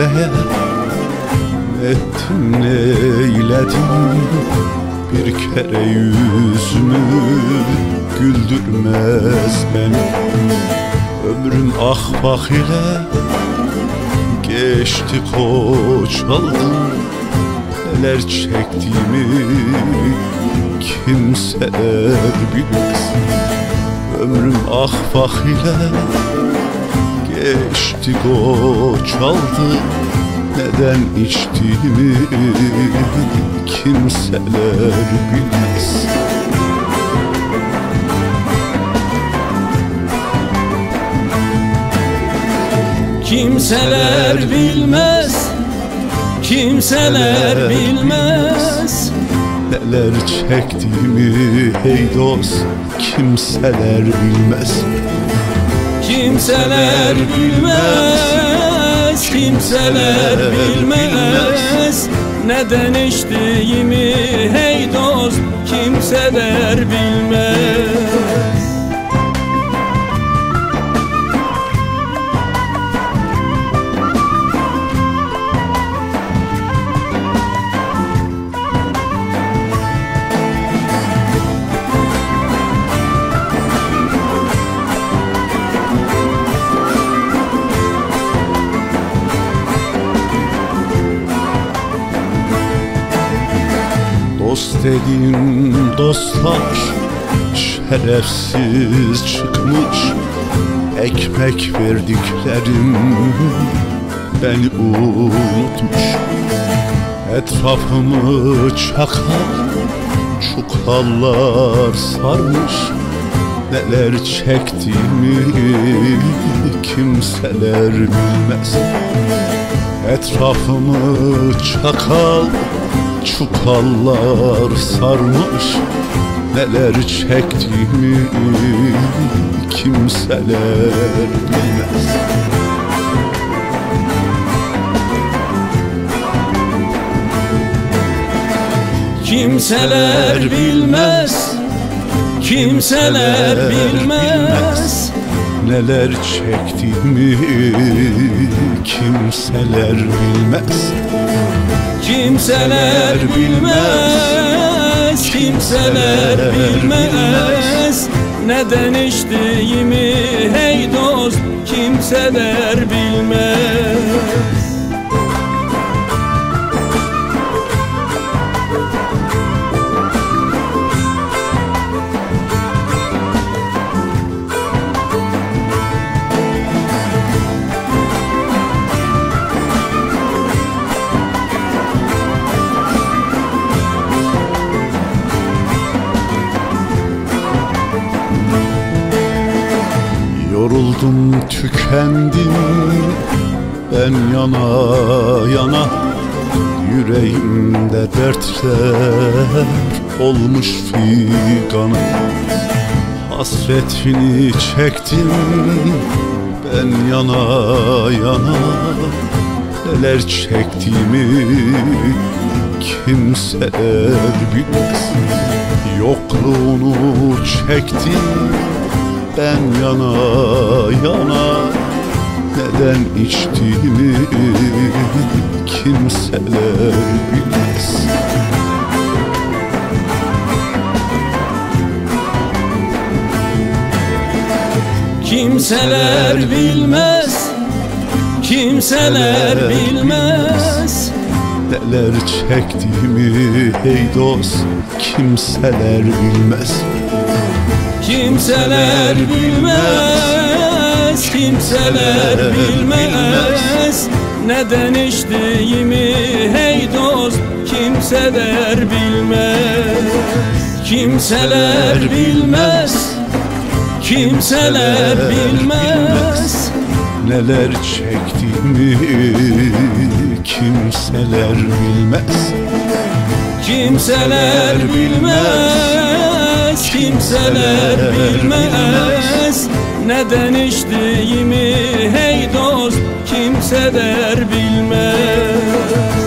kimseye. Ettim neyledim, bir kere yüzümü güldürmez beni. Ömrüm ah bak ile geçti, koçaldım. Neler çektiğimi kimseler bilmez. Ömrüm ah bak ile geçti, koçaldı. Neden içtiğimi kimseler bilmez. Kimseler bilmez, kimseler bilmez. Neler çektiğimi hey dost kimseler bilmez. Kimseler bilmez, kimseler bilmez. Neden içtiğimi hey dost kimseler bilmez. Dost dediğin dostlar şerefsiz çıkmış. Ekmek verdiklerim beni unutmuş. Etrafımı çakal çukallar sarmış. Neler çektiğimi kimseler bilmez. Etrafımı çakal çukallar sarmış. Neler çektiğimi kimseler bilmez. Kimseler bilmez, kimseler bilmez. Neler çektiğimi kimseler bilmez. Kimseler bilmez, kimseler bilmez. Neden içtiğimi hey dost kimseler bilmez. Yoruldum, tükendim ben yana yana. Yüreğimde dertler olmuş figana. Hasretini çektim ben yana yana. Neler çektiğimi kimseler bilmez. Yokluğunu çektim ben yana yana. Neden içtiğimi kimseler bilmez. Kimseler bilmez, kimseler bilmez. Neler çektiğimi hey dost kimseler bilmez. Kimseler bilmez, kimseler bilmez. Neden içtiğimi hey dost kimseler bilmez. Kimseler bilmez, kimseler bilmez. Neler çektiğimi kimseler bilmez. Kimseler bilmez, kimseler bilmez. Neden içtiğimi hey dost kimseler bilmez.